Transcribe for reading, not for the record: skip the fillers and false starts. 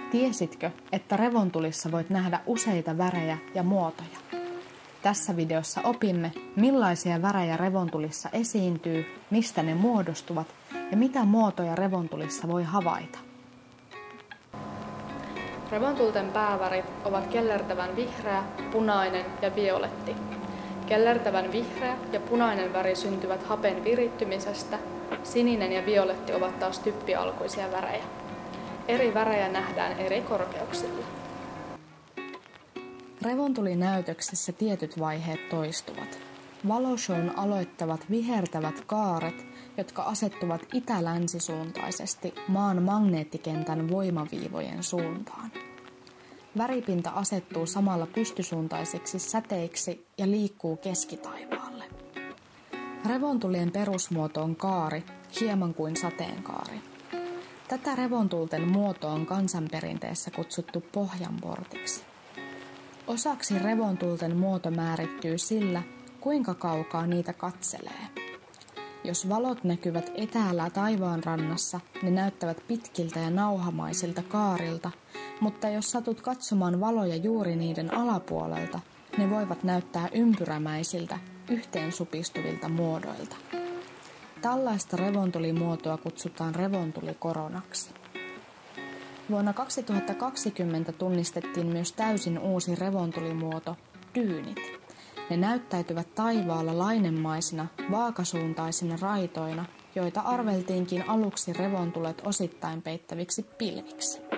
Tiesitkö, että revontulissa voit nähdä useita värejä ja muotoja? Tässä videossa opimme, millaisia värejä revontulissa esiintyy, mistä ne muodostuvat ja mitä muotoja revontulissa voi havaita. Revontulten päävärit ovat kellertävän vihreä, punainen ja violetti. Kellertävän vihreä ja punainen väri syntyvät hapen virittymisestä, sininen ja violetti ovat taas typpialkuisia värejä. Eri värejä nähdään eri korkeuksilla. Revontulinäytöksessä tietyt vaiheet toistuvat. Valoshown aloittavat vihertävät kaaret, jotka asettuvat itä-länsisuuntaisesti maan magneettikentän voimaviivojen suuntaan. Väripinta asettuu samalla pystysuuntaiseksi säteiksi ja liikkuu keskitaivaalle. Revontulien perusmuoto on kaari, hieman kuin sateenkaari. Tätä revontulten muotoa on kansanperinteessä kutsuttu pohjanportiksi. Osaksi revontulten muoto määrittyy sillä, kuinka kaukaa niitä katselee. Jos valot näkyvät etäällä taivaanrannassa, ne näyttävät pitkiltä ja nauhamaisilta kaarilta, mutta jos satut katsomaan valoja juuri niiden alapuolelta, ne voivat näyttää ympyrämäisiltä, yhteensupistuvilta muodoilta. Tällaista revontulimuotoa kutsutaan revontulikoronaksi. Vuonna 2020 tunnistettiin myös täysin uusi revontulimuoto, dyynit. Ne näyttäytyvät taivaalla lainemaisina, vaakasuuntaisina raitoina, joita arveltiinkin aluksi revontulet osittain peittäviksi pilviksi.